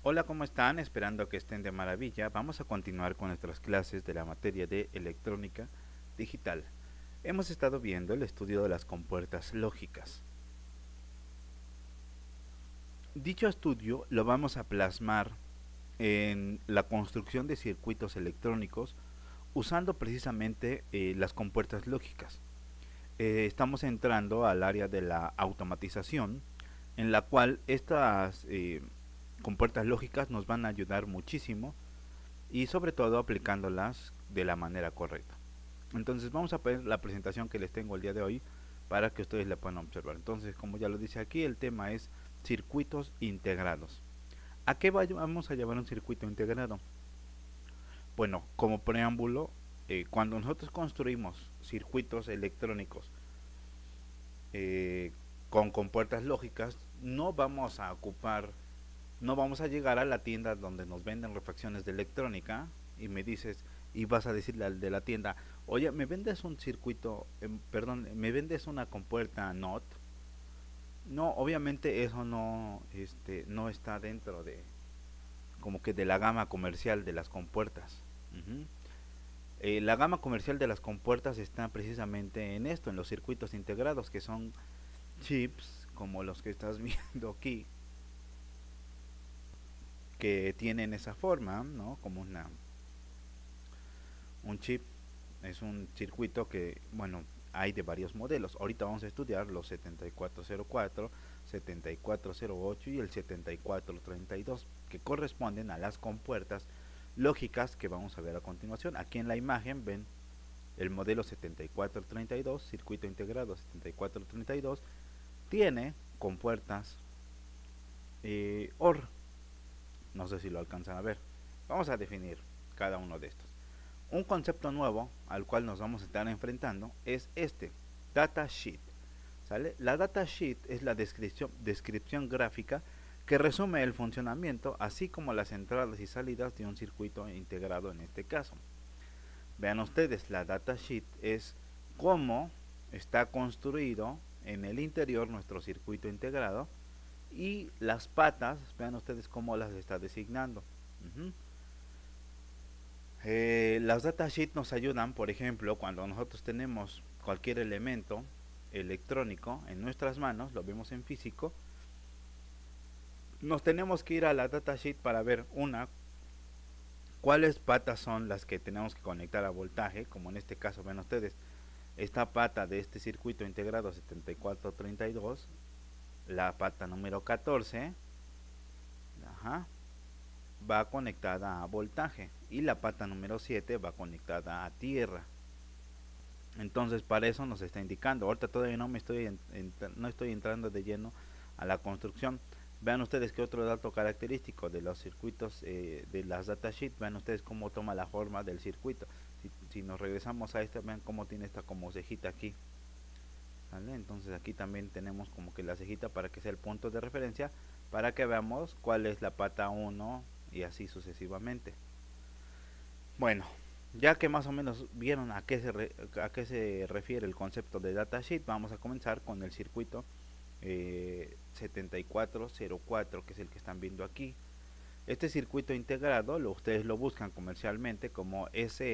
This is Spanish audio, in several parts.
Hola, ¿cómo están? Esperando que estén de maravilla. Vamos a continuar con nuestras clases de la materia de electrónica digital. Hemos estado viendo el estudio de las compuertas lógicas. Dicho estudio lo vamos a plasmar en la construcción de circuitos electrónicos usando precisamente las compuertas lógicas. Estamos entrando al área de la automatización, en la cual estas compuertas lógicas nos van a ayudar muchísimo y sobre todo aplicándolas de la manera correcta. Entonces vamos a ver la presentación que les tengo el día de hoy para que ustedes la puedan observar. Entonces, como ya lo dice aquí, el tema es circuitos integrados. ¿A qué vamos a llevar un circuito integrado? Bueno, como preámbulo, cuando nosotros construimos circuitos electrónicos eh, con compuertas lógicas, no vamos a llegar a la tienda donde nos venden refacciones de electrónica y me dices, y vas a decirle al de la tienda, oye, ¿me vendes un circuito, perdón, me vendes una compuerta NOT? No, obviamente eso no está dentro de, como que de la gama comercial de las compuertas. Ujú. La gama comercial de las compuertas está precisamente en esto, en los circuitos integrados, que son chips como los que estás viendo aquí, que tienen esa forma, ¿no? Como un chip. Es un circuito que, bueno, hay de varios modelos. Ahorita vamos a estudiar los 7404, 7408 y el 7432, que corresponden a las compuertas lógicas que vamos a ver a continuación. Aquí en la imagen ven el modelo 7432, circuito integrado 7432, tiene compuertas OR. No sé si lo alcanzan a ver. Vamos a definir cada uno de estos. Un concepto nuevo al cual nos vamos a estar enfrentando es este, datasheet. ¿Sale? La datasheet es la descripción gráfica que resume el funcionamiento, así como las entradas y salidas de un circuito integrado en este caso. Vean ustedes, la datasheet es cómo está construido en el interior nuestro circuito integrado y las patas, vean ustedes cómo las está designando. Uh-huh. Las datasheets nos ayudan, por ejemplo, cuando nosotros tenemos cualquier elemento electrónico en nuestras manos, lo vemos en físico, nos tenemos que ir a la datasheet para ver cuáles patas son las que tenemos que conectar a voltaje, como en este caso ven ustedes, esta pata de este circuito integrado 7432, la pata número 14, ajá, va conectada a voltaje y la pata número 7 va conectada a tierra. Entonces para eso nos está indicando. Ahorita todavía no estoy entrando de lleno a la construcción. Vean ustedes que otro dato característico de los circuitos de las datasheets, vean ustedes cómo toma la forma del circuito. Si nos regresamos a este, vean cómo tiene esta como cejita aquí. ¿Vale? Entonces aquí también tenemos como que la cejita para que sea el punto de referencia, para que veamos cuál es la pata 1 y así sucesivamente. Bueno, ya que más o menos vieron a qué se refiere el concepto de datasheet, vamos a comenzar con el circuito 7404, que es el que están viendo aquí. Este circuito integrado ustedes lo buscan comercialmente como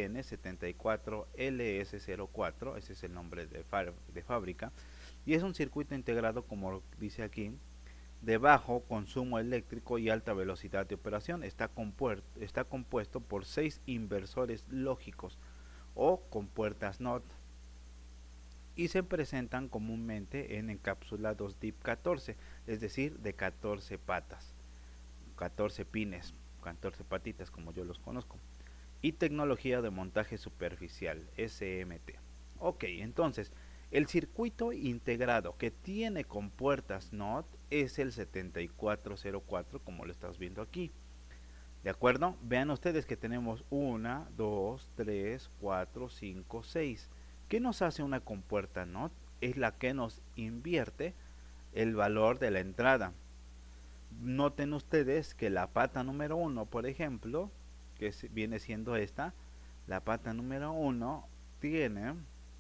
SN74LS04, ese es el nombre de fábrica, y es un circuito integrado, como dice aquí, de bajo consumo eléctrico y alta velocidad de operación. Está compuesto por 6 inversores lógicos o compuertas NOT y se presentan comúnmente en encapsulados DIP14, es decir, de 14 patas, 14 pines, 14 patitas como yo los conozco, y tecnología de montaje superficial, SMT. Ok, entonces el circuito integrado que tiene compuertas NOT es el 7404, como lo estás viendo aquí. ¿De acuerdo? Vean ustedes que tenemos 1, 2, 3, 4, 5, 6. ¿Qué nos hace una compuerta NOT? Es la que nos invierte el valor de la entrada. Noten ustedes que la pata número 1, por ejemplo, que viene siendo esta, la pata número 1 tiene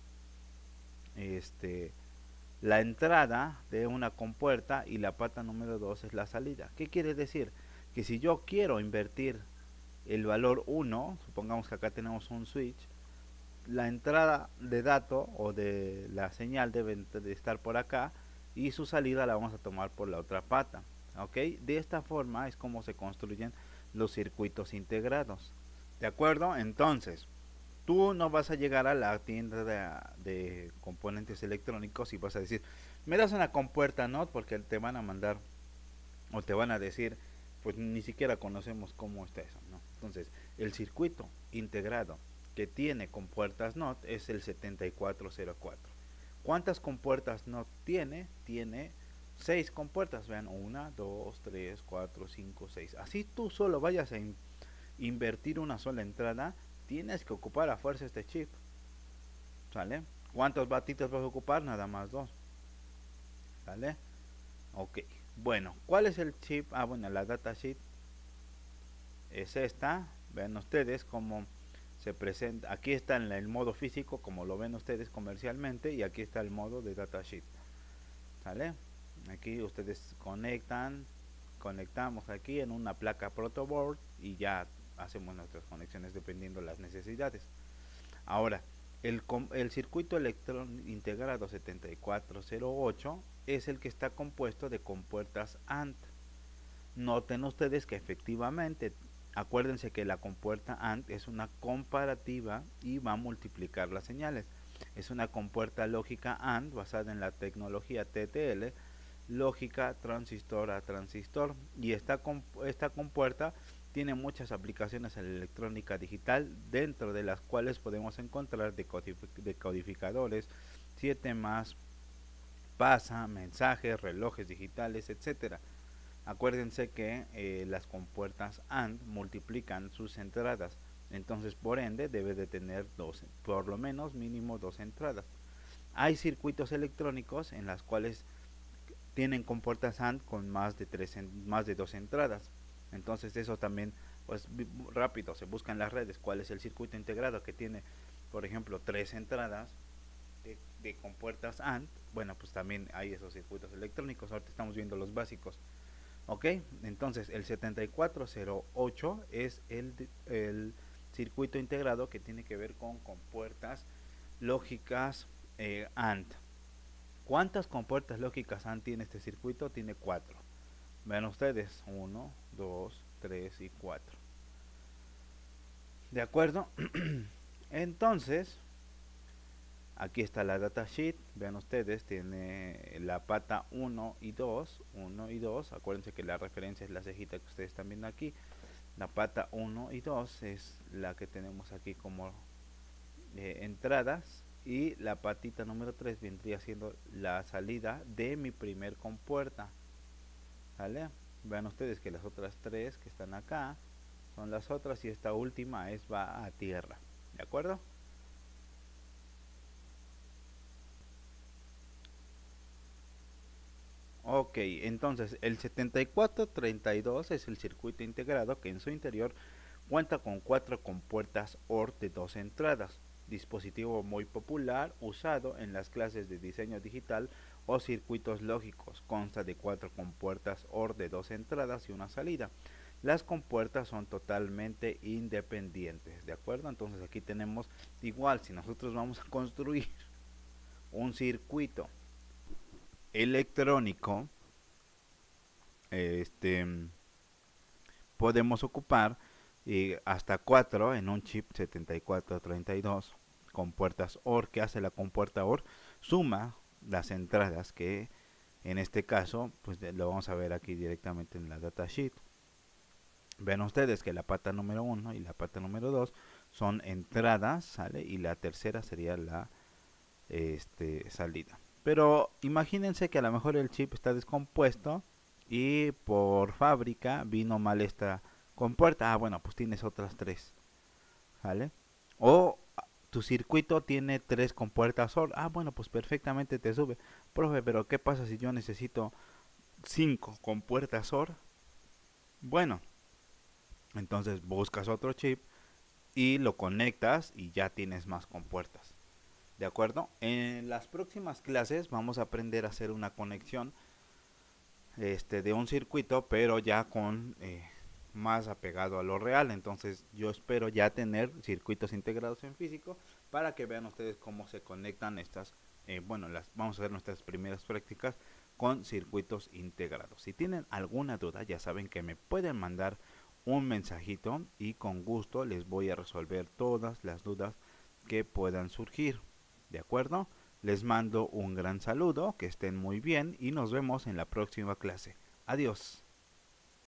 la entrada de una compuerta y la pata número 2 es la salida. ¿Qué quiere decir? que si yo quiero invertir el valor 1, supongamos que acá tenemos un switch, la entrada de dato o de la señal debe de estar por acá y su salida la vamos a tomar por la otra pata. ¿Ok? De esta forma es como se construyen los circuitos integrados. ¿De acuerdo? Entonces, tú no vas a llegar a la tienda de componentes electrónicos y vas a decir, me das una compuerta NOT, porque te van a mandar o te van a decir, pues ni siquiera conocemos cómo está eso, ¿no? Entonces, el circuito integrado que tiene compuertas NOT es el 7404. ¿Cuántas compuertas NOT tiene? Tiene 6 compuertas, vean, 1, 2, 3, 4, 5, 6. Así tú solo vayas a invertir una sola entrada, tienes que ocupar a fuerza este chip, ¿sale? ¿Cuántos batitos vas a ocupar? Nada más 2, ¿sale? Ok, bueno, ¿cuál es el chip? Ah, bueno, la datasheet es esta. Vean ustedes cómo se presenta. Aquí está en el modo físico, como lo ven ustedes comercialmente, y aquí está el modo de datasheet, ¿sale? Aquí ustedes conectamos aquí en una placa protoboard y ya hacemos nuestras conexiones dependiendo de las necesidades. Ahora, el circuito electrónico integrado 7408 es el que está compuesto de compuertas AND. Noten ustedes que efectivamente, acuérdense que la compuerta AND es una comparativa y va a multiplicar las señales. Es una compuerta lógica AND basada en la tecnología TTL, lógica transistor a transistor, y esta compuerta tiene muchas aplicaciones en la electrónica digital, dentro de las cuales podemos encontrar decodificadores, 7 más, pasa, mensajes, relojes digitales, etcétera. Acuérdense que las compuertas AND multiplican sus entradas, entonces por ende debe de tener por lo menos mínimo 2 entradas. Hay circuitos electrónicos en las cuales tienen compuertas AND con más de 2 entradas. Entonces eso también, pues rápido, se busca en las redes cuál es el circuito integrado que tiene, por ejemplo, 3 entradas de compuertas AND. Bueno, pues también hay esos circuitos electrónicos. Ahorita estamos viendo los básicos. Ok, entonces el 7408 es el circuito integrado que tiene que ver con compuertas lógicas AND. ¿Cuántas compuertas lógicas AND tiene este circuito? Tiene 4. Vean ustedes, 1, 2, 3 y 4. ¿De acuerdo? Entonces, aquí está la datasheet. Vean ustedes, tiene la pata 1 y 2. 1 y 2. Acuérdense que la referencia es la cejita que ustedes están viendo aquí. La pata 1 y 2 es la que tenemos aquí como entradas. Y la patita número 3 vendría siendo la salida de mi primer compuerta. ¿Vale? Vean ustedes que las otras 3 que están acá son las otras y esta última va a tierra. ¿De acuerdo? Ok, entonces el 7432 es el circuito integrado que en su interior cuenta con 4 compuertas OR de 2 entradas. Dispositivo muy popular usado en las clases de diseño digital o circuitos lógicos. Consta de 4 compuertas OR de 2 entradas y una salida. Las compuertas son totalmente independientes, ¿de acuerdo? Entonces aquí tenemos igual, si nosotros vamos a construir un circuito electrónico, podemos ocupar hasta 4 en un chip 7432 con puertas OR. Que hace la compuerta OR? Suma las entradas, que en este caso pues lo vamos a ver aquí directamente en la datasheet. Ven ustedes que la pata número 1 y la pata número 2 son entradas, ¿sale? Y la tercera sería la salida. Pero imagínense que a lo mejor el chip está descompuesto y por fábrica vino mal esta compuerta. Ah, bueno, pues tienes otras 3, ¿vale? O tu circuito tiene 3 compuertas OR. Ah, bueno, pues perfectamente te sube. Profe, pero ¿qué pasa si yo necesito 5 compuertas OR? Bueno, entonces buscas otro chip y lo conectas y ya tienes más compuertas. ¿De acuerdo? En las próximas clases vamos a aprender a hacer una conexión de un circuito, pero ya con más apegado a lo real. Entonces yo espero ya tener circuitos integrados en físico para que vean ustedes cómo se conectan estas, bueno, vamos a hacer nuestras primeras prácticas con circuitos integrados. Si tienen alguna duda, ya saben que me pueden mandar un mensajito y con gusto les voy a resolver todas las dudas que puedan surgir. ¿De acuerdo? Les mando un gran saludo, que estén muy bien y nos vemos en la próxima clase. Adiós.